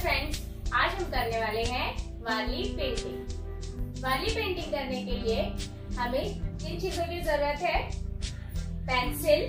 Friends, आज हम करने वाले हैं वार्ली पेंटिंग। वार्ली पेंटिंग करने के लिए हमें 3 चीजों की जरूरत है। पेंसिल,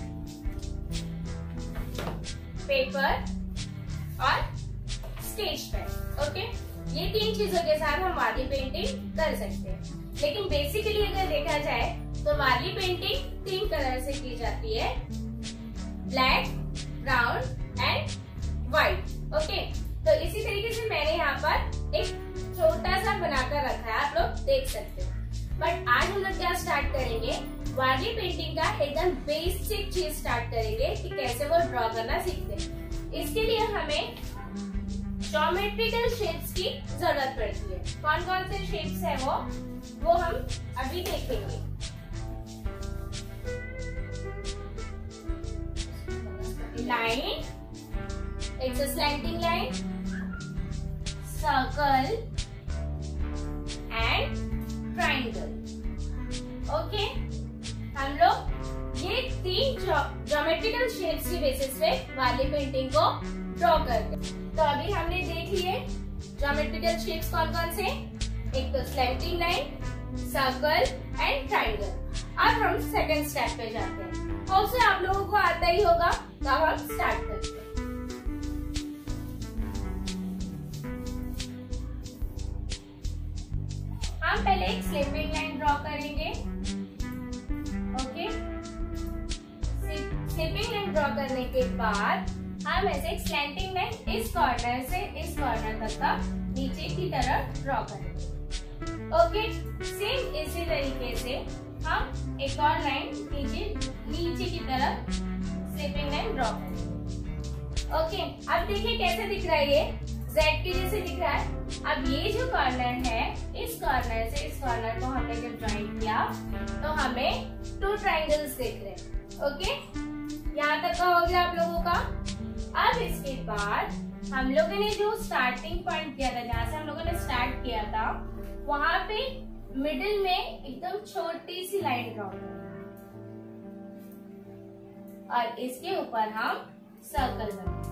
पेपर और स्केच पेन। ओके, ये 3 चीजों के साथ हम वार्ली पेंटिंग कर सकते हैं। लेकिन बेसिकली अगर देखा जाए तो वार्ली पेंटिंग 3 कलर से की जाती है, black, brown and white. Okay, तो इसी तरीके से मैंने यहाँ पर एक छोटा सा बनाकर रखा है, आप लोग देख सकते हो। बट आज हम लोग क्या स्टार्ट करेंगे, वार्ली पेंटिंग का एकदम बेसिक चीज स्टार्ट करेंगे कि कैसे वो ड्रॉ करना सीखते हैं। इसके लिए हमें ज्योमेट्रिकल शेप्स की जरूरत पड़ती है। कौन कौन से शेप्स है वो हम अभी देखेंगे। Line, it's a slanting line, circle and triangle. Okay, हम लोग ये 3 ज्योमेट्रिकल शेप्स की बेसिस पे वार्ली पेंटिंग को ड्रॉ करते हैं। तो अभी हमने देख लिए ज्योमेट्रिकल शेप्स कौन कौन से, एक तो slanting line, circle and triangle. अब हम सेकंड स्टेप पे जाते हैं। ऑल्सो आप लोगों को आता ही होगा, तो अब हम स्टार्ट करते हैं। हम पहले एक स्लिपिंग लाइन ड्रॉ करेंगे। ओके, स्लिपिंग लाइन ड्रॉ करने के बाद हम ऐसे एक स्लैंटिंग लाइन इस कॉर्नर से इस कॉर्नर तक का नीचे की तरफ ड्रॉ करेंगे। ओके, सेम इसी तरीके से हम एक और लाइन नीचे की तरफ स्लिपिंग लाइन ड्रॉ करेंगे। ओके, अब देखिए कैसे दिख रहा है, ये जेड के जैसे दिख रहा है। अब ये जो कॉर्नर है, इस कॉर्नर से इस कॉर्नर को हमने जब ज्वाइन किया तो हमें 2 ट्रायंगल्स दिख रहे हैं। ओके, यहाँ तक का हो गया आप लोगों का। अब इसके बाद हम लोगों ने जो स्टार्टिंग पॉइंट किया था, जहाँ से हम लोगों ने स्टार्ट किया था, वहां पे मिडिल में एकदम छोटी सी लाइन ड्रॉ करें और इसके ऊपर हम सर्कल बनाएंगे।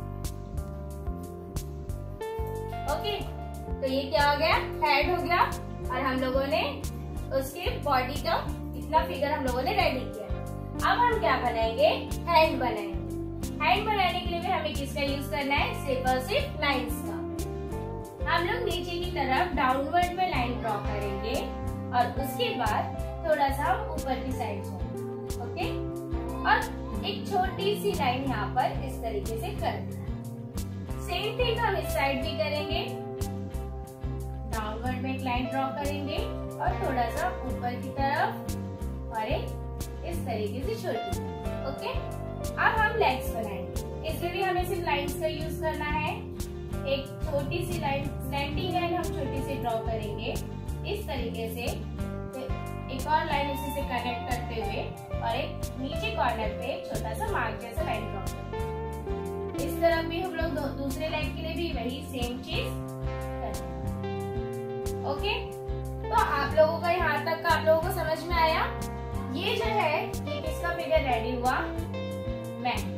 ओके, तो ये क्या हो गया, हेड हो गया और हम लोगों ने उसके बॉडी का इतना फिगर हम लोगों ने रेडी किया। अब हम क्या बनाएंगे, हैंड बनाएंगे। हैंड बनाने के लिए भी हमें किसका यूज करना है, सिर्फ और सिर्फ लाइन्स का। हम लोग नीचे की तरफ डाउनवर्ड में लाइन ड्रॉ करेंगे और उसके बाद थोड़ा सा हम ऊपर की साइड जाएंगे। ओके, और एक छोटी सी लाइन यहाँ पर इस तरीके से कर देंगे। सेम थिंग हम इस साइड भी करेंगे, डाउनवर्ड में एक लाइन ड्रॉ करेंगे और थोड़ा सा ऊपर की तरफ और एक इस तरीके से छोटी। ओके, अब हम लेग्स बनाएंगे। इसमें भी हमें सिर्फ लाइंस का यूज करना है। एक छोटी सी लाइन, स्लैंटिंग लाइन हम छोटी सी ड्रॉ करेंगे इस तरीके से, एक और लाइन इसी से कनेक्ट करते हुए और एक नीचे कॉर्नर पे एक छोटा सा मार्क जैसा लाइन ड्रॉ करेंगे। इस तरफ भी हम लोग दूसरे लाइन के लिए भी वही सेम चीज करेंगे। ओके, तो आप लोगों का यहाँ तक का आप लोगों को समझ में आया। ये जो है ये किसका फिगर रेडी हुआ, मैन।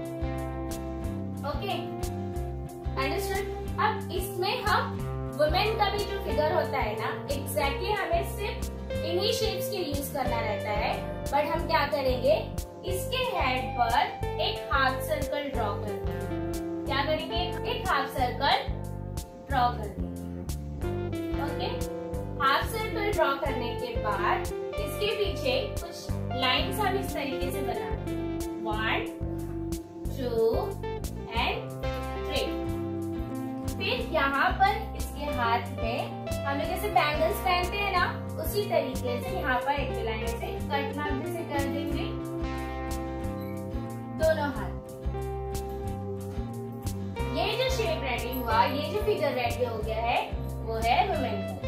Okay, understood. अब इसमें हम वुमेन का भी जो फिगर होता है ना, एग्जैक्टली हमें सिर्फ इन्हीं शेप्स के यूज करना रहता है। बट हम क्या करेंगे, इसके हेड पर एक हाफ सर्कल ड्रॉ करेंगे। क्या करेंगे, एक हाफ सर्कल ड्रॉ करेंगे। ओके, हाफ सर्कल ड्रॉ करने के बाद इसके पीछे कुछ लाइन्स हम इस तरीके से बनाएंगे, 1 2 एंड 3। फिर यहाँ पर इसके हाथ में हम लोग जैसे बैंगल्स पहनते हैं ना, उसी तरीके से यहाँ पर एक लाइन से कट मार्क जैसे कर देंगे दोनों हाथ। ये जो शेप रेडी हुआ, ये जो फिगर रेडी हो गया है, वो है वुमेन का।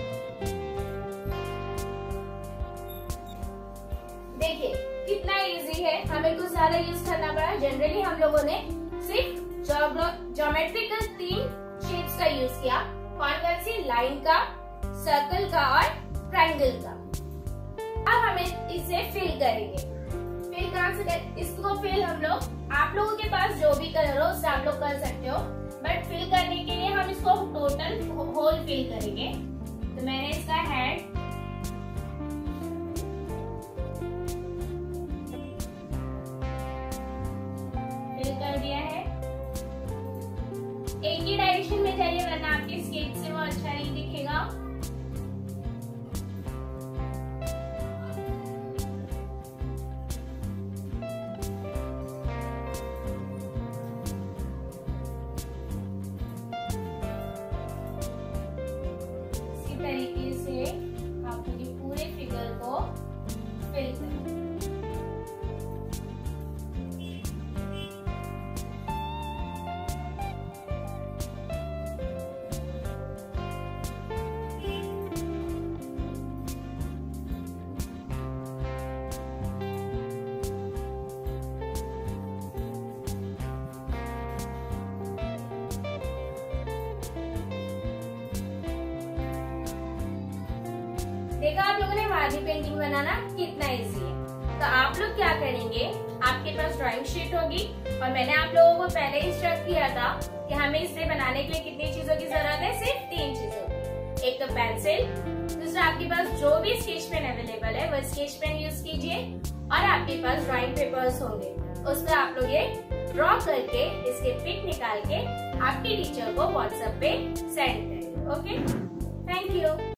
देखिए कितना इजी है, हमें कुछ ज्यादा यूज करना पड़ा। जनरली हम लोगों ने सिर्फ ज्योमेट्रिकल 3 शेप्स का यूज किया। कौन कौन सी, लाइन का, सर्कल का और ट्रायंगल का। अब हमें इसे फिल करेंगे। फिल कहाँ से इसको फिल हम लोग, आप लोगों के पास जो भी कलर हो उससे आप लोग कर सकते हो। बट फिल करने के लिए हम फिल करेंगे। तो मैंने इसका हेड फिल कर दिया है। एक ही डायरेक्शन में जाइए वरना आपके स्केच से वो अच्छा नहीं दिखेगा। तरीके से आप ये पूरे फिगर को फिल करें। देखा आप लोगों ने वादी पेंटिंग बनाना कितना इजी है। तो आप लोग क्या करेंगे, आपके पास ड्राइंग शीट होगी और मैंने आप लोगों को पहले इंस्ट्रक्ट किया था कि हमें इसे बनाने के लिए कितनी चीजों की जरूरत है, सिर्फ 3 चीजों की। एक तो पेंसिल, दूसरा आपके पास जो भी स्केच पेन अवेलेबल है वो स्केच पेन यूज कीजिए और आपके पास ड्राइंग पेपर्स होंगे, उस पर आप लोग ये ड्रॉ करके इसके पिक निकाल के आपके टीचर को व्हाट्सएप पे सेंड करेंगे। Okay, thank you.